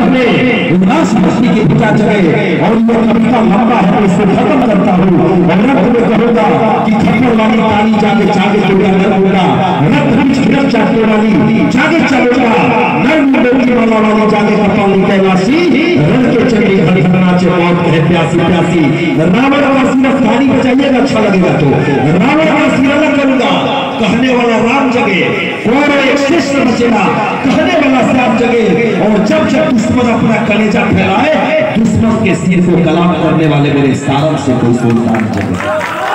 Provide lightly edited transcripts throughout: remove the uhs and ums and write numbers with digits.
अपने उल्लास मस्ती के पिता जगह और ये कविता लंबा है तो इसको खत्म करता हूँ। और रक्त में कहूँगा कि थप्पड़ वाली ताली जागे जागे तोड़ा नर होगा, रक्त बीच गिरफ चाटने वाली जागे चलोगा, नर मुंडों की माला वाली जागे कपाली कैलाशी, रण के चंडी घर घर नाचे मौत कहे प्यासी प्यासी। रावण का सिर्फ ताली बजाइएगा अच्छा लगेगा तो रावण का सिर करूंगा, कहने वाला राम जगे, कौन एक श्रेष्ठ बचेगा, कहने वाला श्याम जगे। और जब जब दुश्मन अपना कलेजा फैलाए, दुश्मन के सिर को कलाम करने वाले मेरे सारंग से कोई सुल्तान जगे।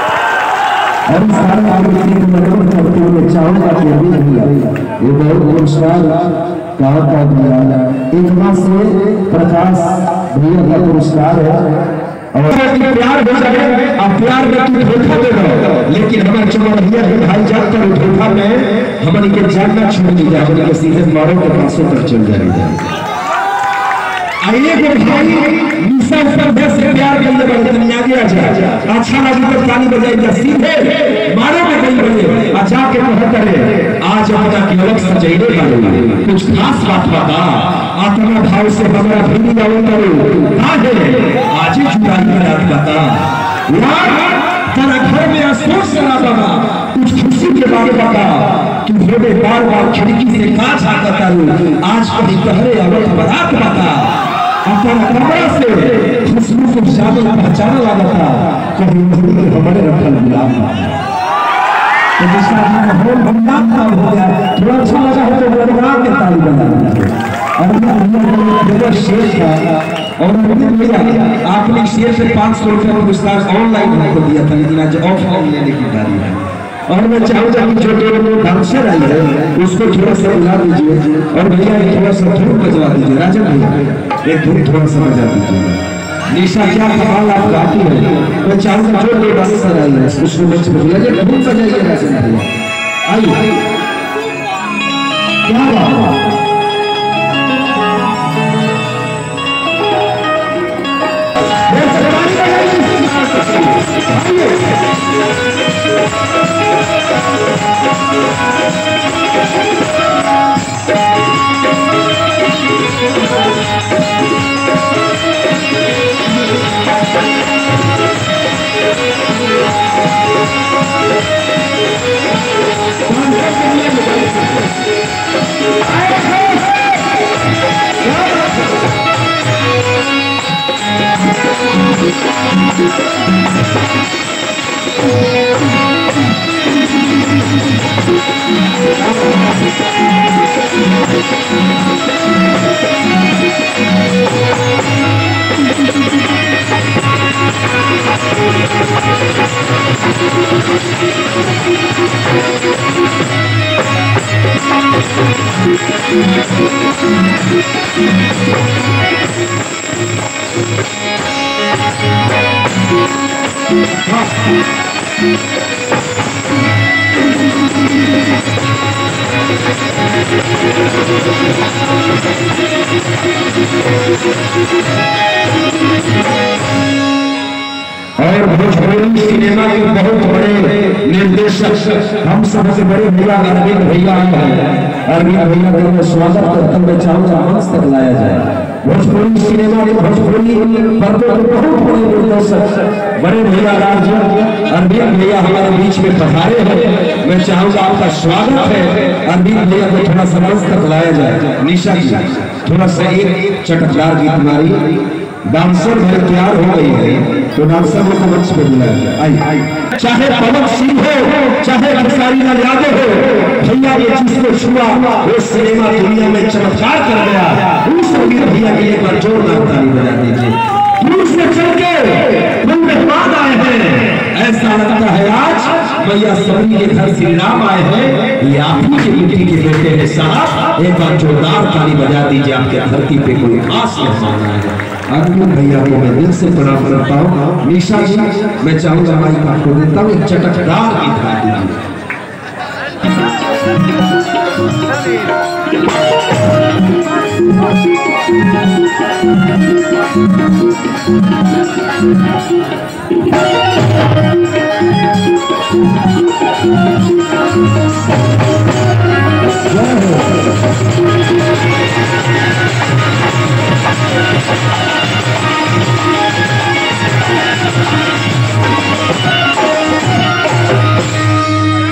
और सारे आदमी को मदद करते हुए चाहूंगा कि अभी नहीं ये बहुत पुरस्कार कहा का दिया एक माह से प्रकाश भैया का पुरस्कार है। और प्यार हो जाए अब प्यार में तू धोखा दे दो, लेकिन हमारे चमन भैया के भाई जान कर धोखा में हमारे के जानना छोड़ दी जाए, हमारे के सीधे मारो के पासों तक चल जाएगा। आइए के भाई निशा ऊपर देश से प्यार करने वाले दुनिया आगे आ जाए, अच्छा लगे तो ताली बजाइए, सीधे मारो में गई बजे आ जाके कह करे आज अपना की अलग सजाइए वाले कुछ खास बात बता, आत्मा भाव से हमारा भूमि जाओ करो काहे आज ही जुदाई की रात बता यार, तेरा घर में अफसोस ना बता, कुछ खुशी के बारे बता कि होने बार बार खिड़की से कांच आता आज कभी कहरे अवध बारात बता, अपना कमरा से खुशबू को शामिल पहचाना लगा था, कभी हमारे रखल गुलाम तो जिसका माहौल बदनाम ना हो गया, थोड़ा अच्छा लगा है तो बदनाम के ताली बजा और शेर था। और आपने शेर से 500 रुपये का पुरस्कार ऑनलाइन हमको दिया था, लेकिन आज ऑफलाइन लेने की बारी है। और मैं चाहूँगा कि जो डांसर आई है उसको थोड़ा सा बुला दीजिए और भैया थोड़ा सा धूप बजवा दीजिए, राजन भैया एक धूप थोड़ा सा बजा दीजिए। निशा क्या कमाल आप गाती है, मैं चाहूँगा जो डांसर आई है उसको मंच पर बुलाइए, धूप बजाइए राजन भैया आइए। क्या बात है और भोजपुरी सिनेमा के बहुत बड़े निर्देशक हम सबसे बड़े भैया अरविंद भैया अरविंद भैया का स्वागत करते हुए चाहूँगा मंच तक लाया जाए। भोजपुरी सिनेमा के भोजपुरी पर्दों के बहुत बड़े निर्देशक बड़े भैया राज अरविंद भैया हमारे बीच में पधारे हैं, मैं चाहूँगा आपका स्वागत है। अरविंद भैया को थोड़ा सा मंच तक लाया जाए। निशा जी थोड़ा सा एक चटकदार गीत हमारी डांसर भाई तैयार हो गई है तो डांसर को मंच पे बुलाया जाए। चाहे पवन सिंह हो चाहे खेसारी लाल यादव हो, भैया ये जिसको छुआ वो सिनेमा दुनिया में चमत्कार कर गया। उस भैया के लिए पर जोरदार ताली बजा दीजिए। दूर से चल के मन में बात आए हैं, ऐसा लगता है आज भैया सभी के घर श्री राम आए हैं, ये आप ही की मिट्टी के बेटे हैं साहब। एक बार जोरदार ताली बजा दीजिए, आपके धरती पे कोई खास मेहमान आए हैं। अरविंद भैया को मैं दिल से प्रणाम करता हूँ। निशा जी मैं चाहूँगा माइक आपको देता हूँ, एक चटकदार गीत गा दीजिए।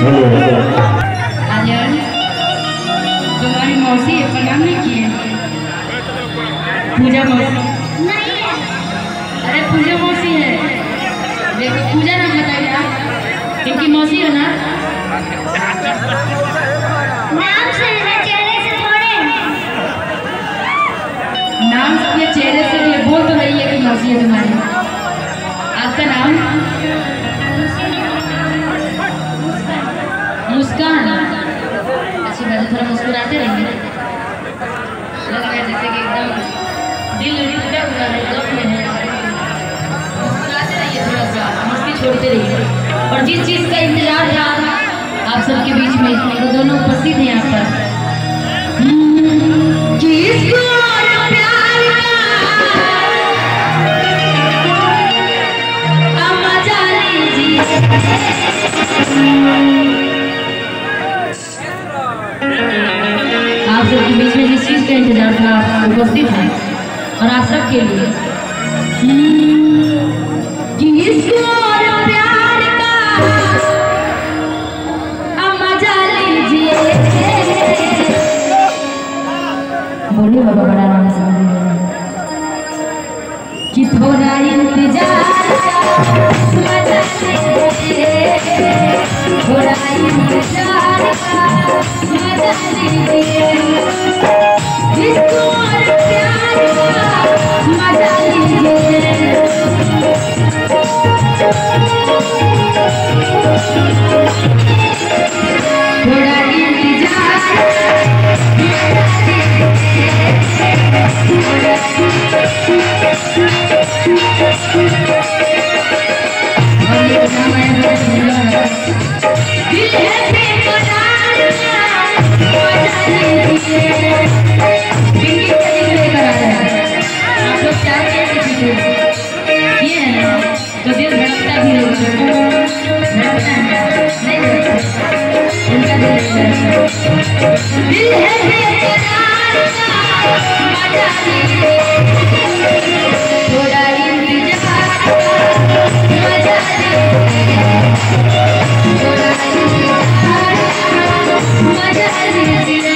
आर्यन तुम्हारी मौसी है, प्रणाम नहीं किए? पूजा मौसी नहीं है। अरे पूजा मौसी है, देखो पूजा नाम बताइए आप, इनकी मौसी है ना? नाम से है, चेहरे से थोड़े। नाम से भी, चेहरे से भी, बोल तो रही है कि मौसी है तुम्हारी। आपका नाम? मुस्कान। अच्छी बात है, थोड़ा मुस्कुराते रहिए, लग रहा है जैसे कि एकदम दिल टूटा हुआ है, गम में है। मुस्कुराते रहिए, थोड़ा सा मस्ती छोड़ते रहिए। और जिस चीज़ का इंतजार था आप सबके बीच में, वो दोनों उपस्थित हैं यहाँ पर। किसको प्यार का मजा लीजिए, आप सबके बीच में जिस चीज का इंतजार था उपस्थित है, और आप सबके लिए किसको प्यार का मजा लीजिए। बोलिए बाबा, बड़ा नाम से कि थोड़ा इंतजार मजा लीजिए, थोड़ा इंतजार मजा लीजिए, किसको प्यार का मजा लीजिए। थोड़ा इंतजार दिल है बेकरार मजा लीजिए। आप लोग चाहते हैं कि ये है ना, तो दिल धड़कता भी होगा, धड़कता है नहीं धड़कता, उनका दिल है बेकरार मजा लीजिए, थोड़ा इंतजार मजा लीजिए, थोड़ा इंतजार मजा लीजिए।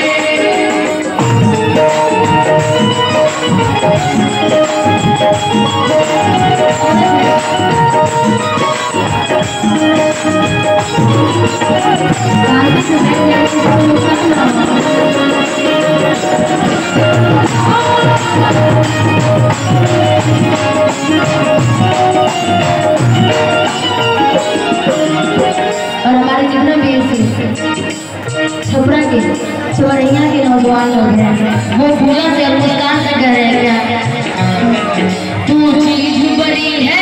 और हमारे जितना भी छपरा के छवरैया के नौजवान लोग हैं, वो पूजा से और मुस्कान से कह रहे हैं क्या, तू चीज बड़ी है,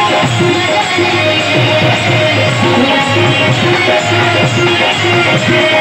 Yeah.